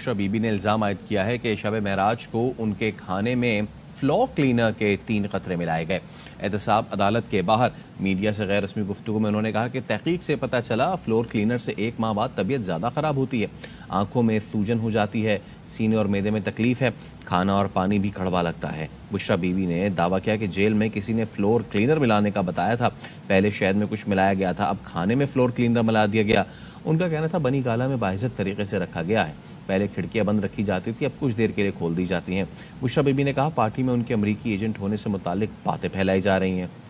बुशरा बीबी ने इल्ज़ाम आयद किया है कि शब महराज को उनके खाने में फ्लोर क्लीनर के 3 कतरे मिलाए गए। एहतसाब अदालत के बाहर मीडिया से गैर रस्मी गुफ्तगू में उन्होंने कहा कि तहकीक से पता चला फ्लोर क्लीनर से 1 माह बाद तबीयत ज़्यादा ख़राब होती है, आंखों में सूजन हो जाती है, सीने और मैदे में तकलीफ है, खाना और पानी भी कड़वा लगता है। बुशरा बीवी ने दावा किया कि जेल में किसी ने फ्लोर क्लीनर मिलाने का बताया था। पहले शहद में कुछ मिलाया गया था, अब खाने में फ्लोर क्लीनर मिला दिया गया। उनका कहना था बनी गाला में बाइज्जत तरीके से रखा गया है। पहले खिड़कियां बंद रखी जाती थी, अब कुछ देर के लिए खोल दी जाती हैं। बुशरा बीबी ने कहा पार्टी में उनके अमरीकी एजेंट होने से मुतालिक बातें फैलाई जा रही हैं।